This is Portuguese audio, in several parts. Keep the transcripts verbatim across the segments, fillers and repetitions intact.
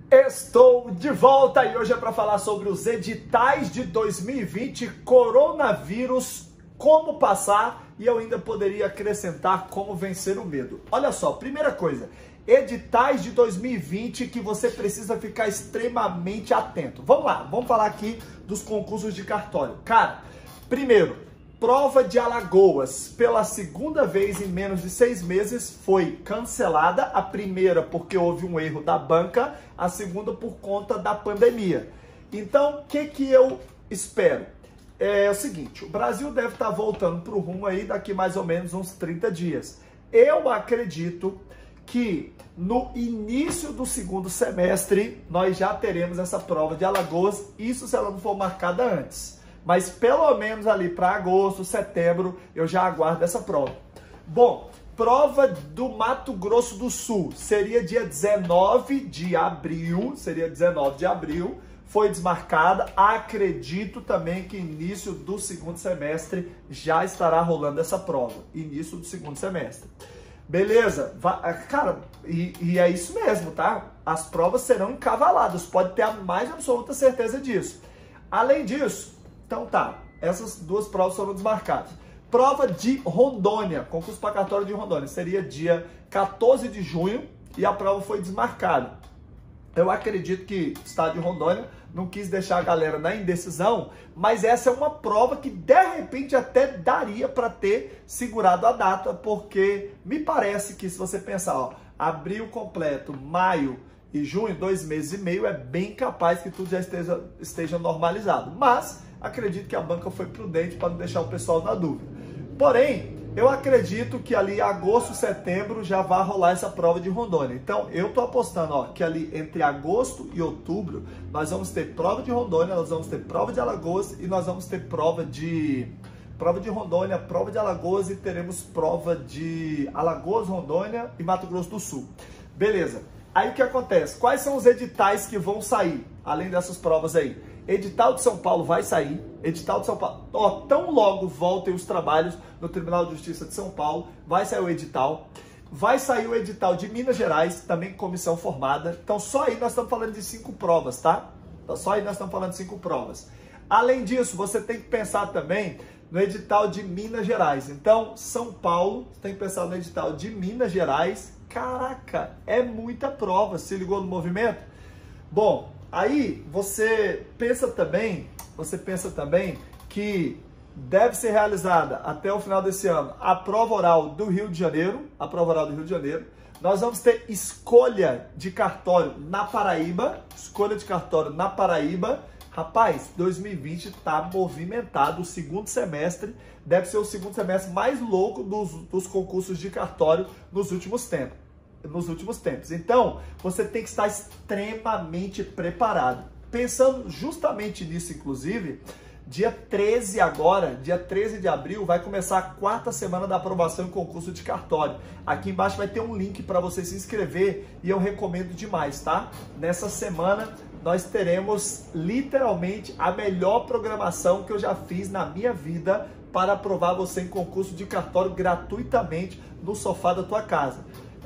Estou de volta e hoje é para falar sobre os editais de dois mil e vinte, coronavírus, como passar, e eu ainda poderia acrescentar como vencer o medo. Olha só, primeira coisa, editais de dois mil e vinte que você precisa ficar extremamente atento. Vamos lá, vamos falar aqui dos concursos de cartório. Cara, primeiro, prova de Alagoas, pela segunda vez em menos de seis meses, foi cancelada. A primeira porque houve um erro da banca, a segunda por conta da pandemia. Então, o que, que eu espero? É o seguinte, o Brasil deve estar voltando para o rumo aí daqui mais ou menos uns trinta dias. Eu acredito que no início do segundo semestre nós já teremos essa prova de Alagoas, isso se ela não for marcada antes. Mas pelo menos ali para agosto, setembro, eu já aguardo essa prova. Bom, prova do Mato Grosso do Sul seria dia dezenove de abril, seria dezenove de abril, foi desmarcada. Acredito também que início do segundo semestre já estará rolando essa prova, início do segundo semestre. Beleza, cara, e, e é isso mesmo, tá? As provas serão encavaladas, pode ter a mais absoluta certeza disso. Além disso, então tá, essas duas provas foram desmarcadas. Prova de Rondônia, concurso para cartório de Rondônia, seria dia quatorze de junho e a prova foi desmarcada. Eu acredito que o estado de Rondônia não quis deixar a galera na indecisão, mas essa é uma prova que de repente até daria para ter segurado a data, porque me parece que se você pensar, ó, abril completo, maio e junho, dois meses e meio, é bem capaz que tudo já esteja, esteja normalizado. Mas acredito que a banca foi prudente para não deixar o pessoal na dúvida. Porém, eu acredito que ali agosto, setembro já vai rolar essa prova de Rondônia. Então, eu tô apostando, ó, que ali entre agosto e outubro nós vamos ter prova de Rondônia, nós vamos ter prova de Alagoas e nós vamos ter prova de prova de Rondônia, prova de Alagoas e teremos prova de Alagoas, Rondônia e Mato Grosso do Sul. Beleza. Aí o que acontece? Quais são os editais que vão sair, além dessas provas aí? Edital de São Paulo vai sair, edital de São Paulo, ó, tão logo voltem os trabalhos no Tribunal de Justiça de São Paulo, vai sair o edital, vai sair o edital de Minas Gerais, também comissão formada, então só aí nós estamos falando de cinco provas, tá? Então, só aí nós estamos falando de cinco provas. Além disso, você tem que pensar também no edital de Minas Gerais, então São Paulo, você tem que pensar no edital de Minas Gerais. Caraca, é muita prova, se ligou no movimento? Bom, aí você pensa também, você pensa também que deve ser realizada até o final desse ano a prova oral do Rio de Janeiro, a prova oral do Rio de Janeiro. Nós vamos ter escolha de cartório na Paraíba, escolha de cartório na Paraíba. Rapaz, dois mil e vinte tá movimentado, o segundo semestre deve ser o segundo semestre mais louco dos, dos concursos de cartório nos últimos tempos. Nos últimos tempos. Então, você tem que estar extremamente preparado. Pensando justamente nisso, inclusive, dia treze agora, dia treze de abril, vai começar a quarta semana da aprovação em concurso de cartório. Aqui embaixo vai ter um link para você se inscrever e eu recomendo demais, tá? Nessa semana nós teremos literalmente a melhor programação que eu já fiz na minha vida para aprovar você em concurso de cartório gratuitamente no sofá da tua casa.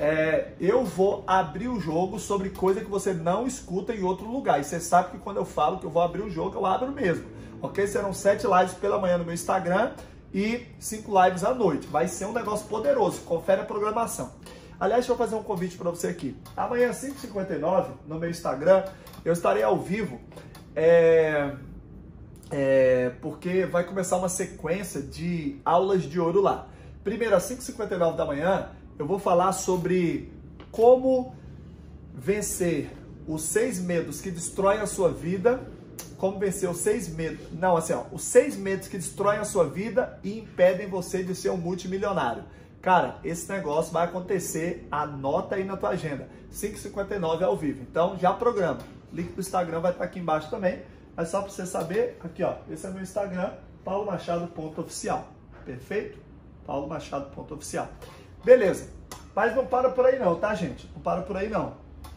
É, eu vou abrir o jogo sobre coisa que você não escuta em outro lugar. E você sabe que quando eu falo que eu vou abrir o jogo, eu abro mesmo. Ok? Serão sete lives pela manhã no meu Instagram e cinco lives à noite. Vai ser um negócio poderoso. Confere a programação. Aliás, deixa eu fazer um convite para você aqui. Amanhã, às cinco e cinquenta e nove, no meu Instagram, eu estarei ao vivo. É... É... Porque vai começar uma sequência de aulas de ouro lá. Primeiro, às cinco e cinquenta e nove da manhã, eu vou falar sobre como vencer os seis medos que destroem a sua vida, como vencer os seis medos, não, assim, ó, os seis medos que destroem a sua vida e impedem você de ser um multimilionário. Cara, esse negócio vai acontecer, anota aí na tua agenda, cinco e cinquenta e nove ao vivo, então já programa. Link do Instagram vai estar aqui embaixo também, é só para você saber, aqui ó, esse é meu Instagram, paulo machado ponto oficial, perfeito? paulo machado ponto oficial. Beleza, mas não para por aí não, tá, gente? Não para por aí não.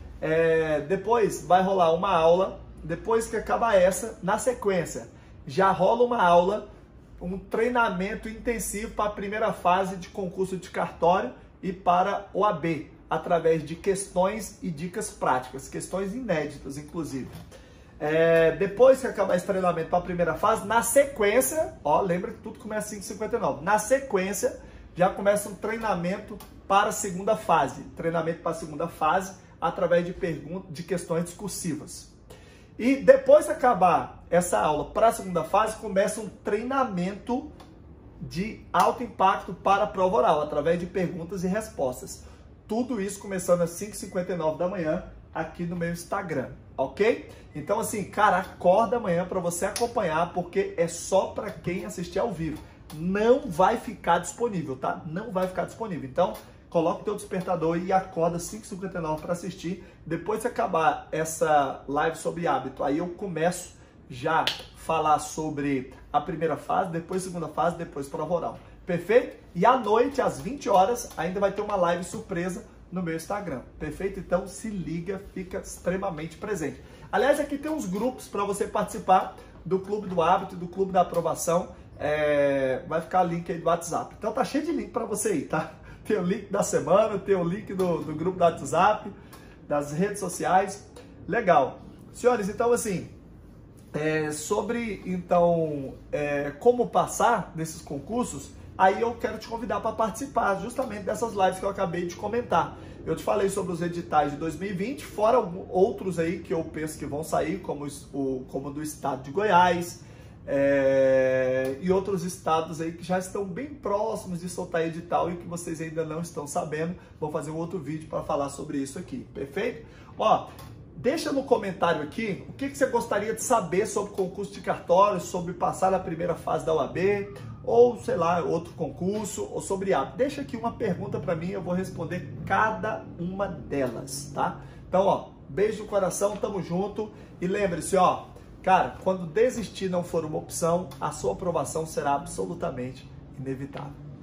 É, depois vai rolar uma aula, depois que acabar essa, na sequência, já rola uma aula, um treinamento intensivo para a primeira fase de concurso de cartório e para O A B. através de questões e dicas práticas, questões inéditas, inclusive. É, depois que acabar esse treinamento para a primeira fase, na sequência, ó, lembra que tudo começa às cinco e cinquenta e nove. Na sequência, já começa um treinamento para a segunda fase. Treinamento para a segunda fase através de perguntas, de questões discursivas. E depois de acabar essa aula para a segunda fase, começa um treinamento de alto impacto para a prova oral, através de perguntas e respostas. Tudo isso começando às cinco e cinquenta e nove da manhã aqui no meu Instagram, ok? Então assim, cara, acorda amanhã para você acompanhar, porque é só para quem assistir ao vivo. Não vai ficar disponível, tá? Não vai ficar disponível. Então, coloca o teu despertador e acorda às cinco e cinquenta e nove para assistir. Depois de acabar essa live sobre hábito, aí eu começo já falar sobre a primeira fase, depois a segunda fase, depois prova oral. Perfeito? E à noite, às vinte horas, ainda vai ter uma live surpresa no meu Instagram. Perfeito? Então se liga, fica extremamente presente. Aliás, aqui tem uns grupos para você participar do Clube do Hábito e do Clube da Aprovação. É... Vai ficar o link aí do WhatsApp. Então tá cheio de link para você ir, tá? Tem o link da semana, tem o link do, do grupo do WhatsApp, das redes sociais. Legal. Senhores, então assim, é, sobre então é, como passar nesses concursos, aí eu quero te convidar para participar justamente dessas lives que eu acabei de comentar. Eu te falei sobre os editais de dois mil e vinte, fora outros aí que eu penso que vão sair, como o como do estado de Goiás, é, e outros estados aí que já estão bem próximos de soltar edital e que vocês ainda não estão sabendo. Vou fazer um outro vídeo para falar sobre isso aqui, perfeito? Ó, deixa no comentário aqui o que, que você gostaria de saber sobre o concurso de cartório, sobre passar na primeira fase da O A B, ou sei lá, outro concurso, ou sobre hábito. Deixa aqui uma pergunta para mim, eu vou responder cada uma delas, tá? Então, ó, beijo no coração, tamo junto. E lembre-se, ó, cara, quando desistir não for uma opção, a sua aprovação será absolutamente inevitável.